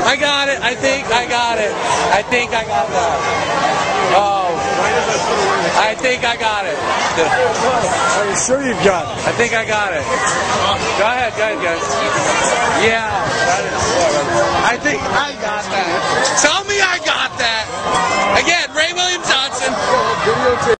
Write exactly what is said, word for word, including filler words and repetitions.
I got it. I think I got it. I think I got that. Oh. I think I got it. Are you sure you've got it? I think I got it. Go ahead, go ahead, guys. Yeah. I think I got that.